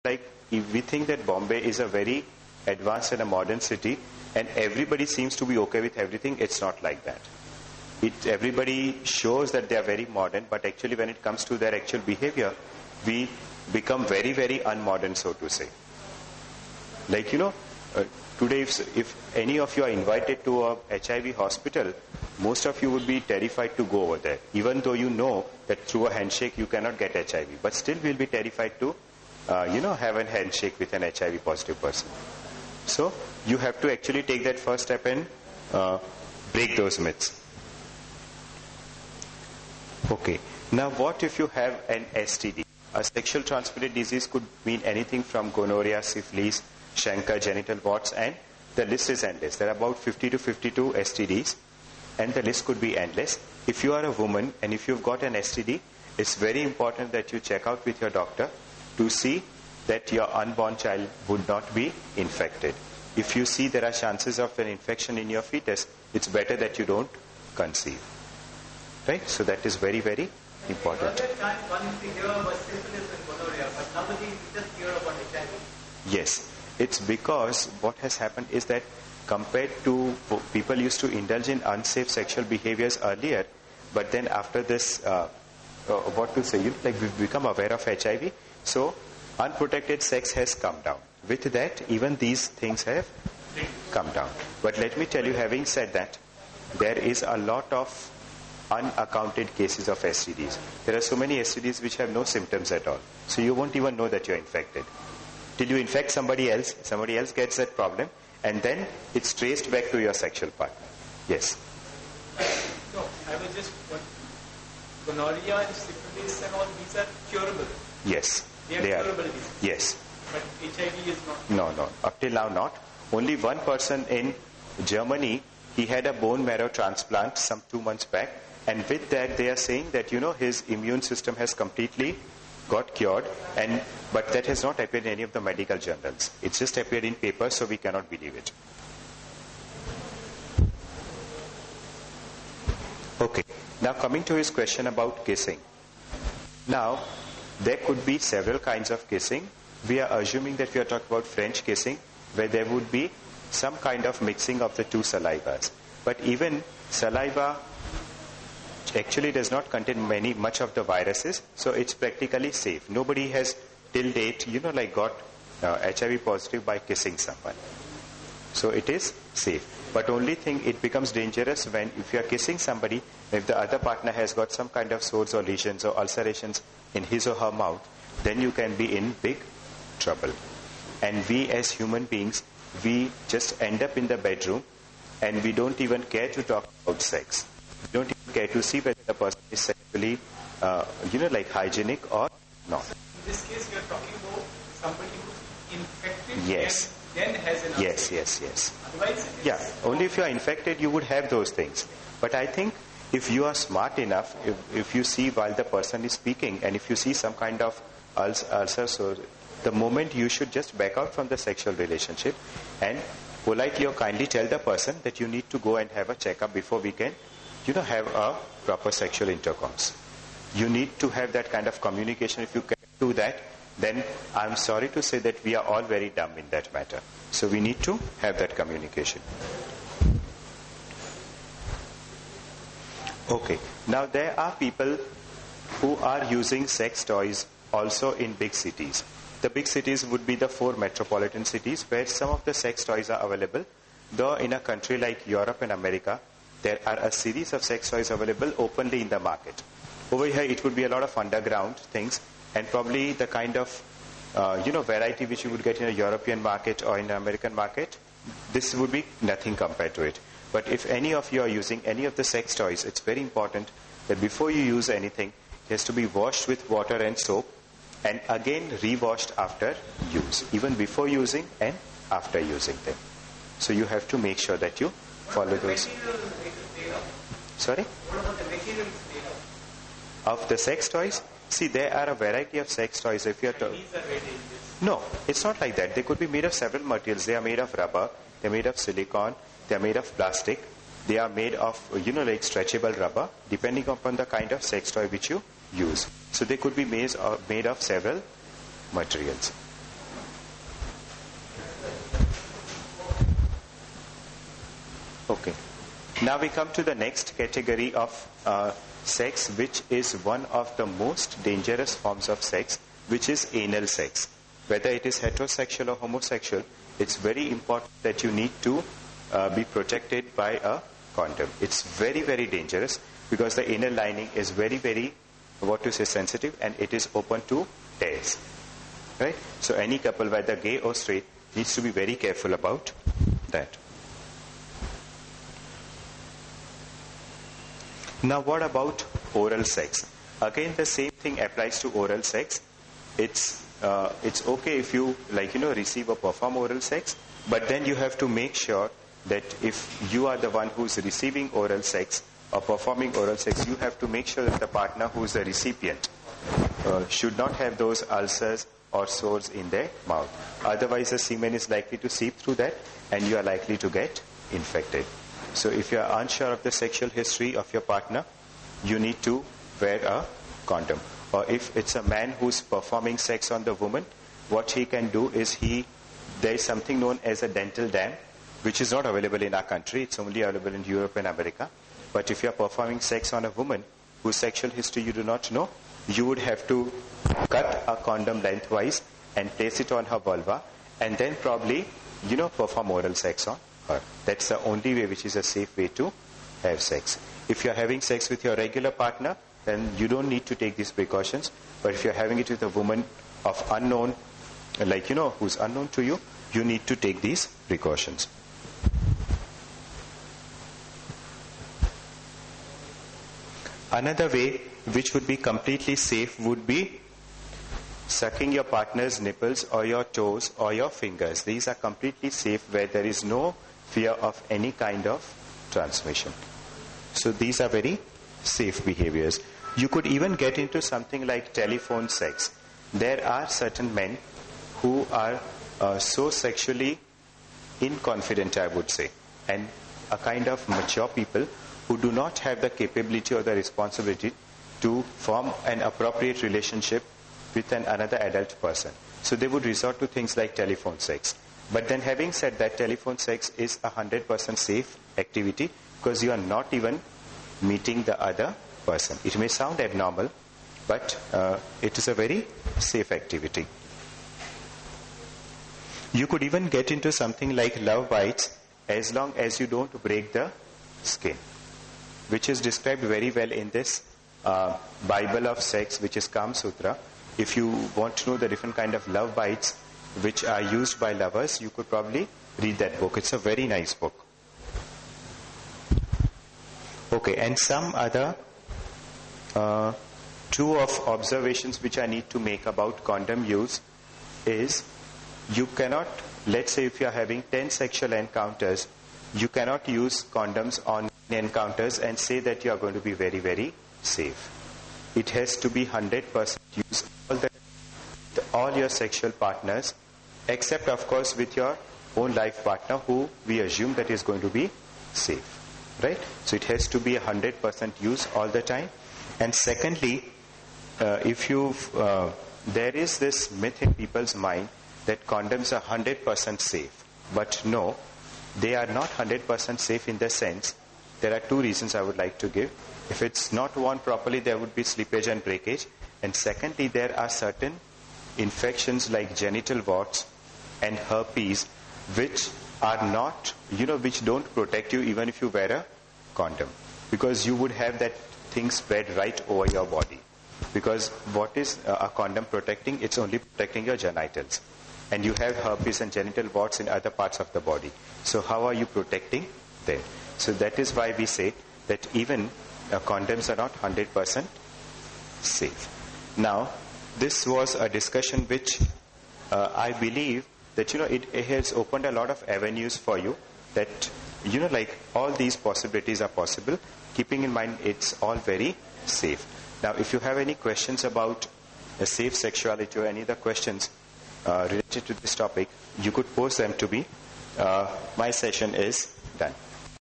like if we think that Bombay is a very advanced and a modern city and everybody seems to be okay with everything. It's not like that. Everybody shows that they are very modern, but actually when it comes to their actual behavior, we become very, very unmodern, so to say. Like, today if any of you are invited to a HIV hospital, most of you would be terrified to go over there, even though you know that through a handshake you cannot get HIV, but still we'll be terrified to have a handshake with an HIV positive person. So you have to actually take that first step and break those myths. Okay, now what if you have an STD? A sexual transmitted disease could mean anything from gonorrhea, syphilis, chancre, genital warts, and the list is endless. There are about 50 to 52 STDs, and the list could be endless. If you are a woman and if you've got an STD, it's very important that you check out with your doctor to see that your unborn child would not be infected. If you see there are chances of an infection in your fetus, it's better that you don't conceive. Right? So that is very, very important. At time one used to hear about syphilis and gonorrhea, but nowadays we just hear about HIV. Yes. It's because what has happened is that compared to people used to indulge in unsafe sexual behaviors earlier, but then after this, we've become aware of HIV, so unprotected sex has come down. With that, even these things have come down. But let me tell you, having said that, there is a lot of unaccounted cases of STDs. There are so many STDs which have no symptoms at all. So you won't even know that you're infected. Till you infect somebody else gets that problem, and then it's traced back to your sexual partner. Yes? No, I was just gonorrhea and syphilis and all these are curable. Yes. They are curable diseases. Yes. But HIV is not. No. Up till now not. Only one person in Germany, he had a bone marrow transplant some 2 months back, and with that they are saying that his immune system has completely got cured, but that has not appeared in any of the medical journals. It's just appeared in papers, so we cannot believe it. Okay, now coming to his question about kissing. Now, there could be several kinds of kissing. We are assuming that we are talking about French kissing, where there would be some kind of mixing of the two salivas. But even saliva actually does not contain much of the viruses, so it's practically safe. Nobody has till date, got HIV positive by kissing someone. So it is safe. But only thing, it becomes dangerous when if you are kissing somebody, if the other partner has got some kind of sores or lesions or ulcerations in his or her mouth, then you can be in big trouble. And we as human beings, we just end up in the bedroom and we don't even care to talk about sex. We don't even care to see whether the person is sexually, hygienic or not. In this case, you are talking about somebody who's infected yes. and then has an ulcer. Yes. Otherwise, only if you are infected, you would have those things. But I think if you are smart enough, if you see while the person is speaking, and if you see some kind of ulcer, so the moment you should just back out from the sexual relationship and politely or kindly tell the person that you need to go and have a checkup before we can, have a proper sexual intercourse. You need to have that kind of communication. If you can do that, then I'm sorry to say that we are all very dumb in that matter. So we need to have that communication. Okay. Now there are people who are using sex toys also in big cities. The big cities would be the 4 metropolitan cities where some of the sex toys are available. Though in a country like Europe and America, there are a series of sex toys available openly in the market. Over here, it would be a lot of underground things, and probably the kind of variety which you would get in a European market or in an American market, this would be nothing compared to it. But if any of you are using any of the sex toys, it's very important that before you use anything, it has to be washed with water and soap, and again re-washed after use, even before using and after using them. So you have to make sure that you follow those. Sorry? What about the materials made of? Of the sex toys? See, there are a variety of sex toys. If you are These are very dangerous. No, it's not like that. They could be made of several materials. They are made of rubber, they are made of silicone, they are made of plastic, they are made of, stretchable rubber, depending upon the kind of sex toy which you use. So they could be made of several materials. Okay. Now we come to the next category of sex, which is one of the most dangerous forms of sex, which is anal sex. Whether it is heterosexual or homosexual, it's very important that you need to be protected by a condom. It's very, very dangerous because the anal lining is very, very, sensitive, and it is open to tears. Right? So any couple, whether gay or straight, needs to be very careful about that. Now what about oral sex? Again, the same thing applies to oral sex. It's okay if you receive or perform oral sex, but then you have to make sure that if you are the one who's receiving oral sex or performing oral sex, you have to make sure that the partner who is the recipient should not have those ulcers or sores in their mouth. Otherwise, the semen is likely to seep through that and you are likely to get infected. So if you are unsure of the sexual history of your partner, you need to wear a condom. Or if it's a man who's performing sex on the woman, what he can do is there is something known as a dental dam, which is not available in our country. It's only available in Europe and America. But if you are performing sex on a woman whose sexual history you do not know, you would have to cut a condom lengthwise and place it on her vulva, and then probably, perform oral sex on her. That's the only way which is a safe way to have sex. If you're having sex with your regular partner, then you don't need to take these precautions. But if you're having it with a woman of unknown, who's unknown to you, you need to take these precautions. Another way which would be completely safe would be sucking your partner's nipples or your toes or your fingers. These are completely safe where there is no fear of any kind of transmission. So these are very safe behaviors. You could even get into something like telephone sex. There are certain men who are so sexually inconfident, I would say, and a kind of mature people who do not have the capability or the responsibility to form an appropriate relationship with another adult person. So they would resort to things like telephone sex. But then having said that, telephone sex is 100% safe activity because you are not even meeting the other person. It may sound abnormal, but it is a very safe activity. You could even get into something like love bites as long as you don't break the skin, which is described very well in this Bible of sex, which is Kama Sutra. If you want to know the different kind of love bites which are used by lovers, you could probably read that book. It's a very nice book. Okay, and some other two of observations which I need to make about condom use is you cannot, let's say if you are having 10 sexual encounters, you cannot use condoms on encounters and say that you are going to be very, very safe. It has to be 100% use all your sexual partners, except of course with your own life partner who we assume that is going to be safe. Right? So it has to be 100% use all the time. And secondly, there is this myth in people's mind that condoms are 100% safe. But no, they are not 100% safe in the sense, there are two reasons I would like to give. If it's not worn properly, there would be slippage and breakage. And secondly, there are certain infections like genital warts and herpes which are not, which don't protect you even if you wear a condom. Because you would have that thing spread right over your body. Because what is a condom protecting? It's only protecting your genitals. And you have herpes and genital warts in other parts of the body. So how are you protecting them? So that is why we say that even condoms are not 100% safe. Now, this was a discussion which I believe that, it has opened a lot of avenues for you that, like all these possibilities are possible, keeping in mind it's all very safe. Now, if you have any questions about safe sexuality or any other questions related to this topic, you could post them to me. My session is done.